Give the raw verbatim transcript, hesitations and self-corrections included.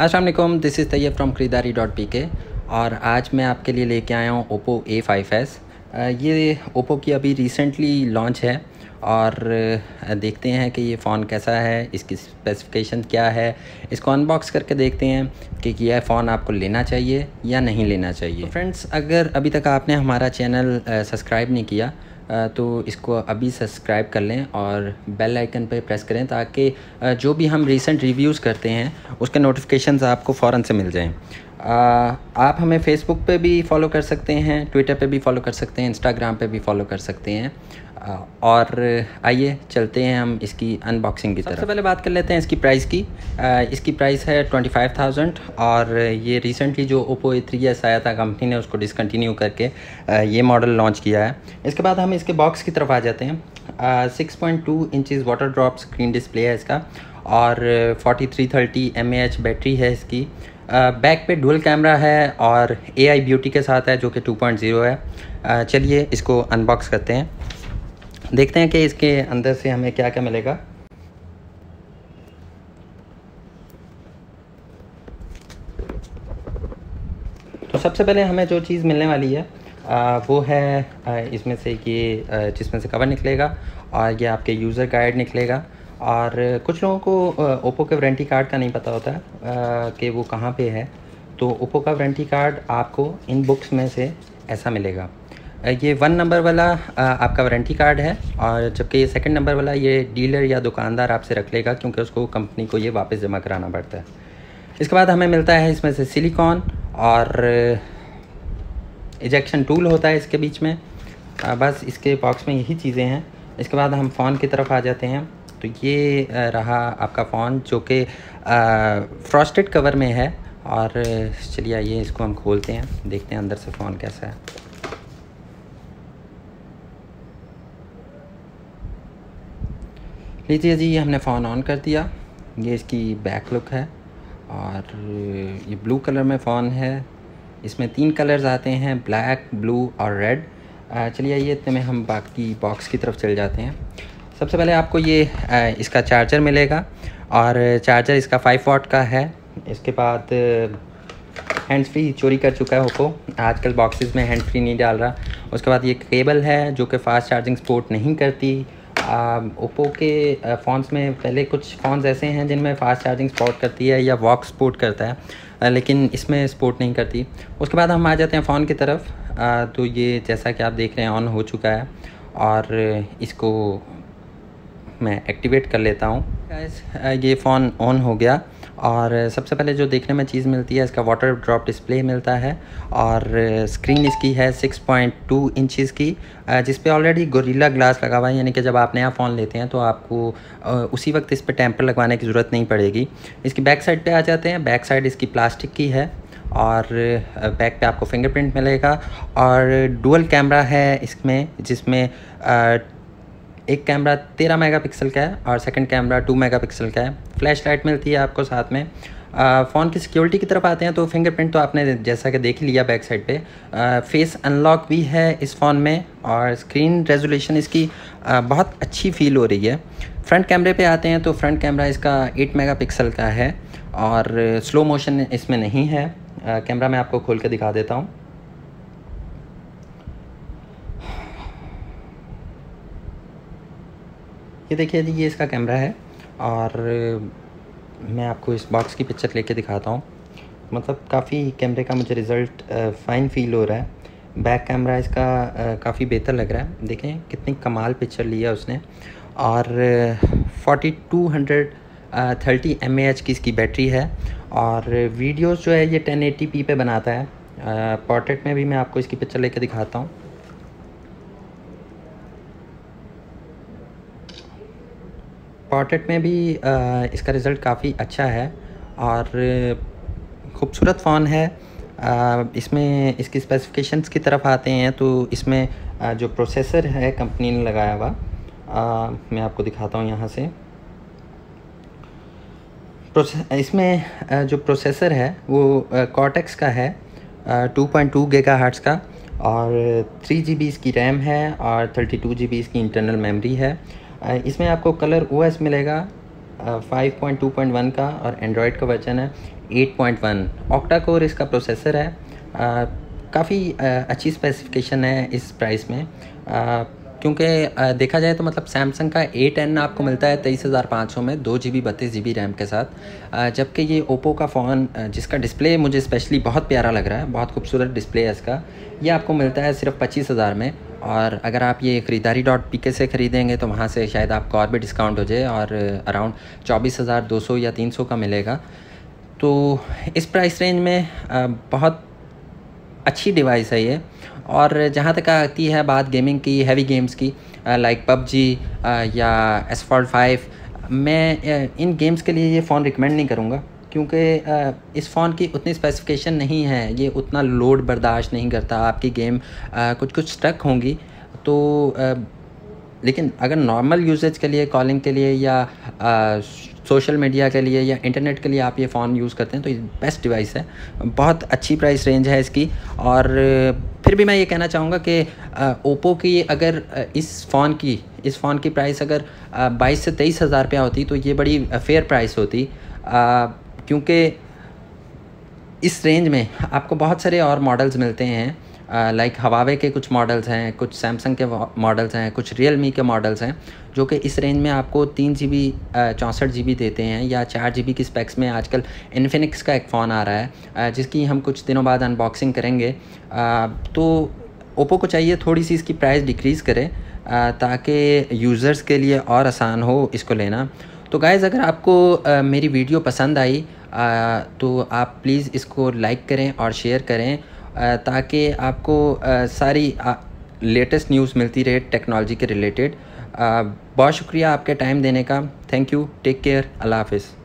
अस्सलाम वालेकुम, this is Tayyab from Khareedari dot P K. और आज मैं आपके लिए लेके आया हूँ ओप्पो ए फाइव एस। ये ओप्पो की अभी रिसेंटली लॉन्च है और देखते हैं कि ये फ़ोन कैसा है, इसकी स्पेसिफिकेशन क्या है। इसको अनबॉक्स करके देखते हैं कि यह फ़ोन आपको लेना चाहिए या नहीं लेना चाहिए। तो फ्रेंड्स, अगर अभी तक आपने हमारा चैनल सब्सक्राइब नहीं किया तो इसको अभी सब्सक्राइब कर लें और बेल आइकन पर प्रेस करें ताकि जो भी हम रीसेंट रिव्यूज़ करते हैं उसके नोटिफिकेशंस आपको फ़ौरन से मिल जाएं। आप हमें फ़ेसबुक पे भी फॉलो कर सकते हैं, ट्विटर पे भी फॉलो कर सकते हैं, इंस्टाग्राम पे भी फॉलो कर सकते हैं। और आइए चलते हैं हम इसकी अनबॉक्सिंग की तरफ। सबसे पहले बात कर लेते हैं इसकी प्राइस की। इसकी प्राइस है ट्वेंटी फाइव थाउजेंड और ये रिसेंटली जो ओप्पो ए थ्री एस आया था, कंपनी ने उसको डिसकंटिन्यू करके ये मॉडल लॉन्च किया है। इसके बाद हम इसके बॉक्स की तरफ आ जाते हैं। Six point two inches water drop screen display है इसका और forty three thirty m A h battery है इसकी। बैक पे डुअल कैमरा है और ए आई ब्यूटी के साथ है जो कि टू पॉइंट ज़ीरो है। चलिए इसको अनबॉक्स करते हैं, देखते हैं कि इसके अंदर से हमें क्या क्या मिलेगा। तो सबसे पहले हमें जो चीज़ मिलने वाली है आ, वो है आ, इसमें से ये जिसमें से कवर निकलेगा और ये आपके यूज़र गाइड निकलेगा। और कुछ लोगों को ओप्पो के वारंटी कार्ड का नहीं पता होता है कि वो कहाँ पे है। तो ओप्पो का वारंटी कार्ड आपको इन बुक्स में से ऐसा मिलेगा। ये वन नंबर वाला आपका वारंटी कार्ड है और जबकि ये सेकंड नंबर वाला ये डीलर या दुकानदार आपसे रख लेगा क्योंकि उसको कंपनी को ये वापस जमा कराना पड़ता है। इसके बाद हमें मिलता है इसमें से सिलिकॉन और इजेक्शन टूल होता है इसके बीच में। बस इसके बॉक्स में यही चीज़ें हैं। इसके बाद हम फ़ोन की तरफ आ जाते हैं। तो ये रहा आपका फ़ोन जो कि फ्रॉस्टेड कवर में है। और चलिए आइए इसको हम खोलते हैं, देखते हैं अंदर से फ़ोन कैसा है। लीजिए जी, हमने फ़ोन ऑन कर दिया। ये इसकी बैक लुक है और ये ब्लू कलर में फ़ोन है। इसमें तीन कलर्स आते हैं, ब्लैक, ब्लू और रेड। चलिए आइए इतने में हम बाकी बॉक्स की तरफ चल जाते हैं। सबसे पहले आपको ये इसका चार्जर मिलेगा और चार्जर इसका फाइव वाट का है। इसके बाद हैंड्स फ्री चोरी कर चुका है ओप्पो, आजकल बॉक्सेस में हैंड फ्री नहीं डाल रहा। उसके बाद ये केबल है जो कि फ़ास्ट चार्जिंग सपोर्ट नहीं करती। ओप्पो के फ़ोन्स में पहले कुछ फ़ोन्स ऐसे हैं जिनमें फ़ास्ट चार्जिंग सपोर्ट करती है या वॉक सपोर्ट करता है, लेकिन इसमें सपोर्ट नहीं करती। उसके बाद हम आ जाते हैं फ़ोन की तरफ। आ, तो ये जैसा कि आप देख रहे हैं ऑन हो चुका है और इसको मैं एक्टिवेट कर लेता हूँ। ये फ़ोन ऑन हो गया और सबसे पहले जो देखने में चीज़ मिलती है इसका वाटर ड्रॉप डिस्प्ले मिलता है और स्क्रीन इसकी है सिक्स पॉइंट टू इंचज़ की, जिस पे ऑलरेडी गोरिल्ला ग्लास लगा हुआ है, यानी कि जब आप नया फ़ोन लेते हैं तो आपको उसी वक्त इस पे टेम्पर लगवाने की ज़रूरत नहीं पड़ेगी। इसकी बैक साइड पे आ जाते हैं। बैक साइड इसकी प्लास्टिक की है और बैक पे आपको फिंगरप्रिंट मिलेगा और डुअल कैमरा है इसमें, जिसमें एक कैमरा तेरह मेगापिक्सल का है और सेकंड कैमरा टू मेगापिक्सल का है। फ्लैश लाइट मिलती है आपको साथ में। फ़ोन की सिक्योरिटी की तरफ आते हैं तो फिंगरप्रिंट तो आपने जैसा कि देख लिया बैक साइड पे। आ, फेस अनलॉक भी है इस फ़ोन में और स्क्रीन रेजोल्यूशन इसकी आ, बहुत अच्छी फील हो रही है। फ्रंट कैमरे पे आते हैं तो फ्रंट कैमरा इसका एट मेगापिक्सल का है और स्लो मोशन इसमें नहीं है। आ, कैमरा मैं आपको खोल के दिखा देता हूँ। ये देखिए जी, ये इसका कैमरा है और मैं आपको इस बॉक्स की पिक्चर लेके दिखाता हूँ। मतलब काफ़ी कैमरे का मुझे रिज़ल्ट फ़ाइन फील हो रहा है। बैक कैमरा इसका काफ़ी बेहतर लग रहा है। देखें कितनी कमाल पिक्चर लिया उसने। और forty two hundred thirty m A h की इसकी बैटरी है और वीडियोस जो है ये टेन एटी पी पे बनाता है। पोर्ट्रेट में भी मैं आपको इसकी पिक्चर लेके दिखाता हूँ। पोर्ट्रेट में भी आ, इसका रिज़ल्ट काफ़ी अच्छा है और ख़ूबसूरत फ़ोन है। आ, इसमें इसकी स्पेसिफिकेशंस की तरफ आते हैं तो इसमें आ, जो प्रोसेसर है कंपनी ने लगाया हुआ, मैं आपको दिखाता हूँ यहाँ से। प्रोसे इसमें आ, जो प्रोसेसर है वो कॉर्टेक्स का है, टू पॉइंट टू गीगाहर्ट्ज़ का और थ्री जी बी इसकी रैम है और थर्टी टू जी बी इसकी इंटरनल मेमोरी है। इसमें आपको कलर ओएस मिलेगा five point two point one का और एंड्रॉयड का वर्जन है। Eight point one octa core इसका प्रोसेसर है। काफ़ी अच्छी स्पेसिफिकेशन है इस प्राइस में, क्योंकि देखा जाए तो मतलब सैमसंग का ए टेन आपको मिलता है तेईस हज़ार पाँच सौ में, दो जी बी बत्तीस जी बी रैम के साथ, जबकि ये ओप्पो का फ़ोन जिसका डिस्प्ले मुझे स्पेशली बहुत प्यारा लग रहा है, बहुत खूबसूरत डिस्प्ले है इसका, ये आपको मिलता है सिर्फ पच्चीस हज़ार में। और अगर आप ये ख़रीदारी डॉट पी के से ख़रीदेंगे तो वहाँ से शायद आपको और भी डिस्काउंट हो जाए और अराउंड चौबीस हज़ार दो सौ या तीन सौ का मिलेगा। तो इस प्राइस रेंज में बहुत अच्छी डिवाइस है ये। और जहाँ तक आती है बात गेमिंग की, हैवी गेम्स की, लाइक पबजी या एसफॉल्ट फाइव, मैं इन गेम्स के लिए ये फ़ोन रिकमेंड नहीं करूँगा, क्योंकि इस फ़ोन की उतनी स्पेसिफिकेशन नहीं है, ये उतना लोड बर्दाश्त नहीं करता, आपकी गेम कुछ कुछ स्टक होंगी। तो लेकिन अगर नॉर्मल यूजेज के लिए, कॉलिंग के लिए या सोशल मीडिया के लिए या इंटरनेट के लिए आप ये फ़ोन यूज़ करते हैं तो ये बेस्ट डिवाइस है। बहुत अच्छी प्राइस रेंज है इसकी। और फिर भी मैं ये कहना चाहूँगा कि ओप्पो की अगर इस फ़ोन की इस फ़ोन की प्राइस अगर बाईस से तेईस हज़ार रुपया होती तो ये बड़ी फेयर प्राइस होती, क्योंकि इस रेंज में आपको बहुत सारे और मॉडल्स मिलते हैं, लाइक हवावे के कुछ मॉडल्स हैं, कुछ सैमसंग के मॉडल्स हैं, कुछ रियलमी के मॉडल्स हैं, जो कि इस रेंज में आपको तीन जी बी चौंसठ जी बी देते हैं, या चार जी बी की स्पेक्स में आजकल इन्फिनिक्स का एक फ़ोन आ रहा है जिसकी हम कुछ दिनों बाद अनबॉक्सिंग करेंगे। तो ओप्पो को चाहिए थोड़ी सी इसकी प्राइस डिक्रीज़ करे ताकि यूज़र्स के लिए और आसान हो इसको लेना। तो गाइज़, अगर आपको मेरी वीडियो पसंद आई तो आप प्लीज़ इसको लाइक करें और शेयर करें, ताकि आपको सारी लेटेस्ट न्यूज़ मिलती रहे टेक्नोलॉजी के रिलेटेड। बहुत शुक्रिया आपके टाइम देने का। थैंक यू, टेक केयर, अल्लाह हाफ़िज़।